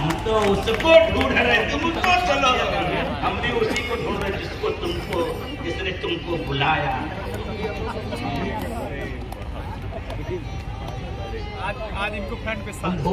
हम तो उसको ढूंढ रहे, तुम तो चलो, हम भी उसी को ढूंढ रहे जिसने तुमको बुलाया। आज इनको फ्रंट पे